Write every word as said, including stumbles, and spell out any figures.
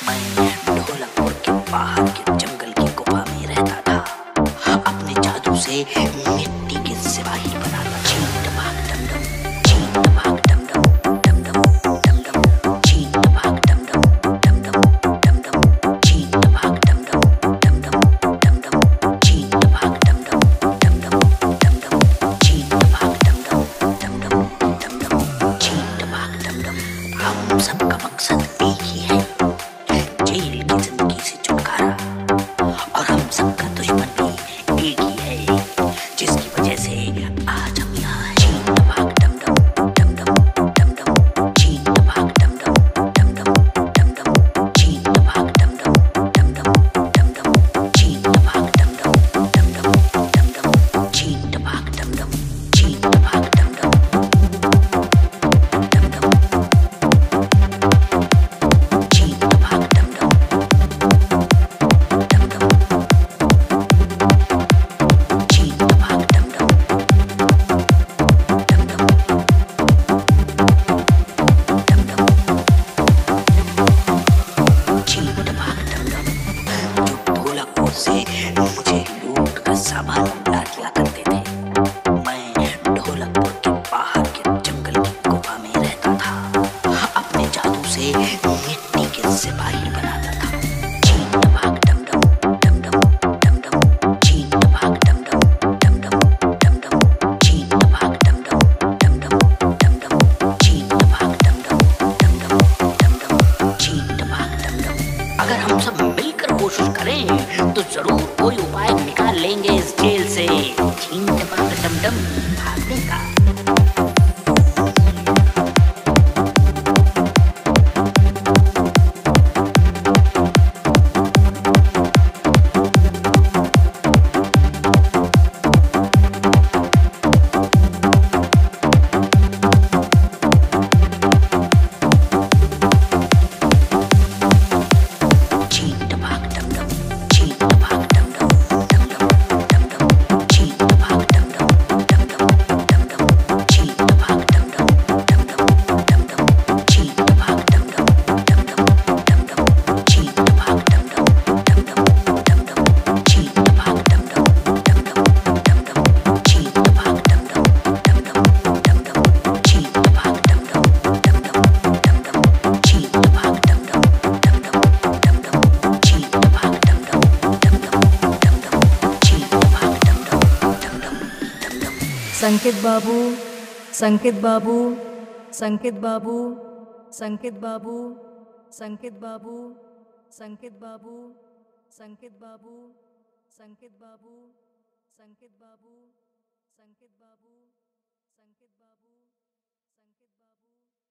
मैं ढोलकपुर के बाहर के जंगल की गुफा में रहता था। अपने जादू से मिट्टी के सिपाही बनाता। चींट भाग डम डम, चींट भाग डम डम, डम डम डम डम, चींट भाग डम डम, डम डम डम डम, चींट भाग डम डम, डम डम डम डम, चींट भाग डम डम, डम डम डम डम, चींट भाग डम डम, डम डम डम डम, चींट भाग डम डम। हम सबका मकसद एक ही है, जेल की जिंदगी से छुटकारा। और हम सबका दुश्मन भी एक ही है, जिसकी वजह से आज हम यहाँ हैं। चींट भाग डम डम, डम डम डम डम, चींट भाग डम डम, डम डम डम डम, चींट भाग डम डम, डम डम डम डम, चींट भाग डम डम, डम डम डम डम, चींट भाग डम डम, चींट भाग डम डम, डम डम, चींट भाग डम डम, डम डम, चींट भाग डम डम, डम डम, डम डम, चींट भाग डम डम। जो ढोलकपुर से मुझे लूट का सामान ला दिया करते थे। मैं ढोलकपुर के बाहर के जंगल की गुफा में रहता था। अपने जादू से मिट्टी के सिपाही बनाता था। चींट भाग डम डम, डम डम डम डम, चींट भाग डम डम, डम डम डम डम, चींट भाग डम डम, डम डम डम डम, चींट भाग डम डम, डम डम डम डम, चींट भाग डम डम। अगर हम सब मिलकर कोशिश करें तो जरूर कोई उपाय निकाल लेंगे इस जेल से। चींट भाग डम डम भागने का। चींट भाग डम डम, चींट भाग डम डम, डम डम डम डम, चींट भाग डम डम, डम डम डम डम, चींट भाग डम डम, डम डम डम डम, चींट भाग डम डम, डम डम डम डम, चींट भाग डम डम, डम डम डम डम, चींट भाग डम डम, डम डम डम डम, चींट भाग डम डम, डम डम डम डम, चींट भाग डम डम, डम डम डम डम, चींट भाग डम डम, डम डम डम डम, चींट भाग डम डम, डम डम डम डम, चींट भाग डम डम, डम डम डम डम। संकेत बाबू, संकेत बाबू, संकेत बाबू, संकेत बाबू, संकेत बाबू, संकेत बाबू, संकेत बाबू, संकेत बाबू, संकेत बाबू, संकेत बाबू, संकेत बाबू, संकेत बाबू।